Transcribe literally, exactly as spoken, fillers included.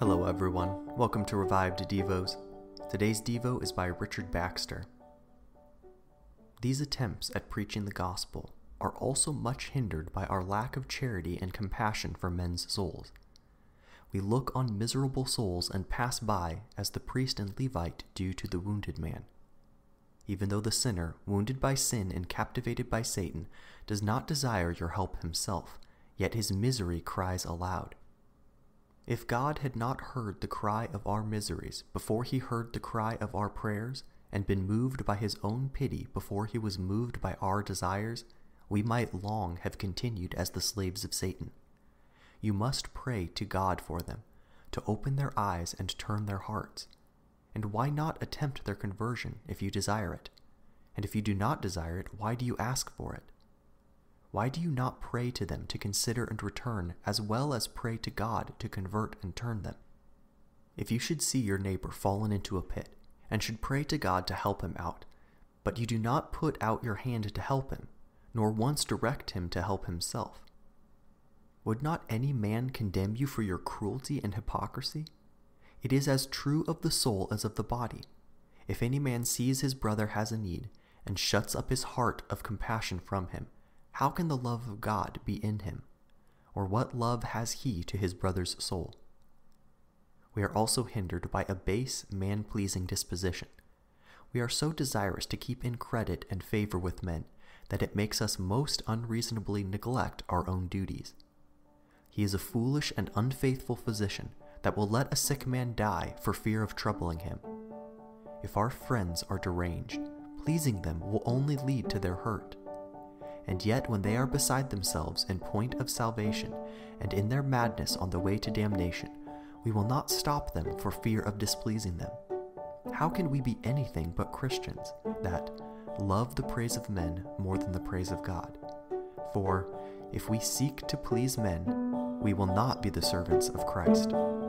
Hello everyone, welcome to Revived Devos. Today's Devo is by Richard Baxter. These attempts at preaching the gospel are also much hindered by our lack of charity and compassion for men's souls. We look on miserable souls and pass by as the priest and Levite do to the wounded man. Even though the sinner, wounded by sin and captivated by Satan, does not desire your help himself, yet his misery cries aloud. If God had not heard the cry of our miseries before he heard the cry of our prayers, and been moved by his own pity before he was moved by our desires, we might long have continued as the slaves of Satan. You must pray to God for them, to open their eyes and turn their hearts. And why not attempt their conversion if you desire it? And if you do not desire it, why do you ask for it? Why do you not pray to them to consider and return, as well as pray to God to convert and turn them? If you should see your neighbor fallen into a pit, and should pray to God to help him out, but you do not put out your hand to help him, nor once direct him to help himself, would not any man condemn you for your cruelty and hypocrisy? It is as true of the soul as of the body. If any man sees his brother has a need, and shuts up his heart of compassion from him, how can the love of God be in him? Or what love has he to his brother's soul? We are also hindered by a base, man-pleasing disposition. We are so desirous to keep in credit and favor with men that it makes us most unreasonably neglect our own duties. He is a foolish and unfaithful physician that will let a sick man die for fear of troubling him. If our friends are deranged, pleasing them will only lead to their hurt. And yet when they are beside themselves in point of salvation, and in their madness on the way to damnation, we will not stop them for fear of displeasing them. How can we be anything but Christians that love the praise of men more than the praise of God? For if we seek to please men, we will not be the servants of Christ.